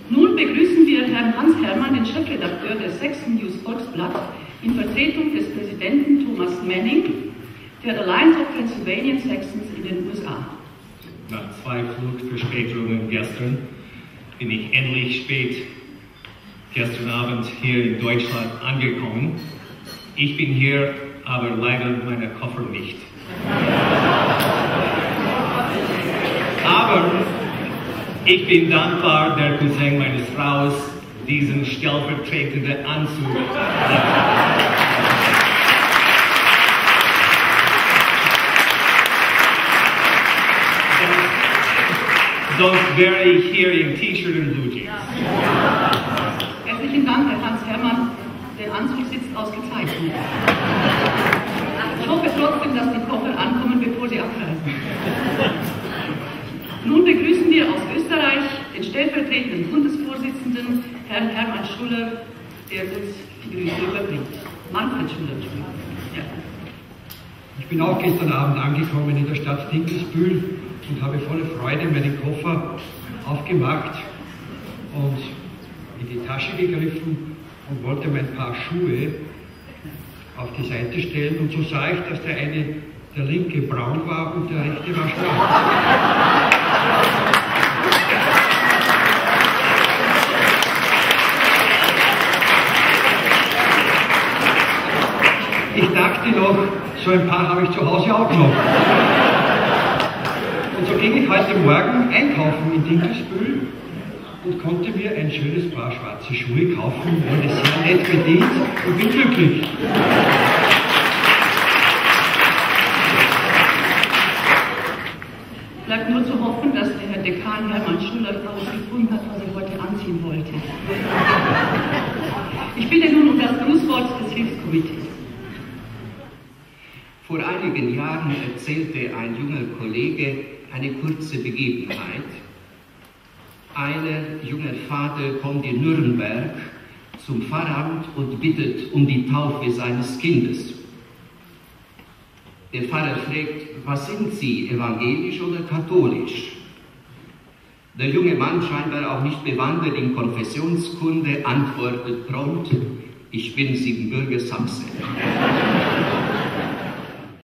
Nun begrüßen wir Herrn Hans Herrmann, den Chefredakteur des Saxon News Volksblatt, in Vertretung des Präsidenten Thomas Manning der Alliance of Pennsylvanian Saxons in den USA. Nach 2 Flugverspätungen gestern bin ich endlich spät gestern Abend hier in Deutschland angekommen. Ich bin hier, aber leider meine Koffer nicht. Aber ich bin dankbar, der Cousin meines Fraues diesen stellvertretenden Anzug hat. Sonst wäre ich hier im T-Shirt und Blue Jeans. Herzlichen Dank, Herr Hans Herrmann. Der Anzug sitzt ausgezeichnet. Ich hoffe trotzdem, dass die Koffer ankommen, bevor Sie abreisen. Nun begrüßen wir aus Österreich den stellvertretenden Bundesvorsitzenden, Herrn Hermann Schuller, der uns die Grüße überbringt. Manfred Schuller. Ja. Ich bin auch gestern Abend angekommen in der Stadt Dinkelsbühl und habe volle Freude meinen Koffer aufgemacht und in die Tasche gegriffen und wollte mein Paar Schuhe auf die Seite stellen, und so sah ich, dass der linke braun war und der rechte war schwarz. Ich dachte noch, so ein Paar habe ich zu Hause auch noch. Und so ging ich heute Morgen einkaufen in Dinkelsbühl und konnte mir ein schönes Paar schwarze Schuhe kaufen, wurde sehr nett bedient und bin glücklich. Bleibt nur zu hoffen, dass der Herr Dekan Hermann Schuller herausgefunden hat, was er heute anziehen wollte. Ich bitte nun um das Grußwort des Hilfskomitees. Vor einigen Jahren erzählte ein junger Kollege eine kurze Begebenheit. Ein junger Vater kommt in Nürnberg zum Pfarramt und bittet um die Taufe seines Kindes. Der Pfarrer fragt: Was sind Sie, evangelisch oder katholisch? Der junge Mann, scheinbar auch nicht bewandert in Konfessionskunde, antwortet prompt: Ich bin Siebenbürger Sachse.